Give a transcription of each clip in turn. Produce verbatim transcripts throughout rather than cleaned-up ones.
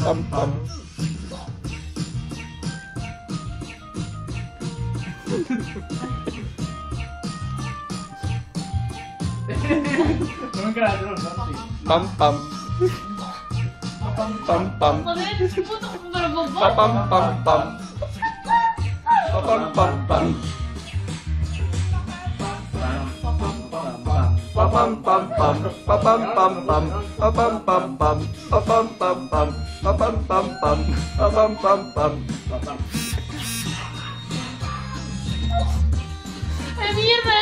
pam, pam. No me queda yo, Santi. Pam, pam. Pam, pam. Joder, puto, pero con Pa, pam, pam, pam. Pa, pam, pam, pam. Pa, pam, pam, pam. Pa, pam, pam, pam. Pa, pam, pam, pam. Pa, pam, pam, pam. Pa, pam, pam, pam. Pa, pam, pam, pam. ¡Eh, mierda!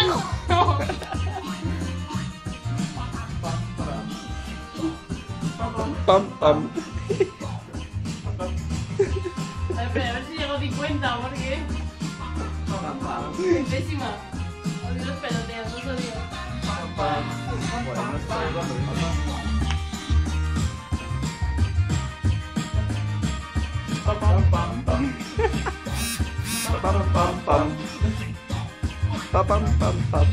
Pam, pam. A ver, a ver si llego a cincuenta, porque... Es pésima. Odio los peloteos, los odio. Pam, pam, pam. Pam, pam, pam. Pa, pam, pam, pam.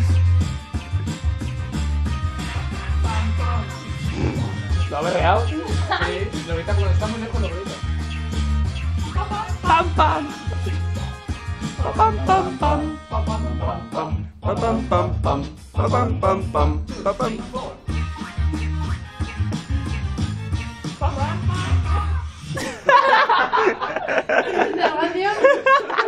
¿Lo habéis reado? Sí, lo grita cuando está muy lejos, lo grita. Pam, pam. Pa, pam, pam, pam. Pa, pam, pam, pam. Pa, pam, pam, pam. Pa, pam, pam, pam. Pa, pam. ¿La canción?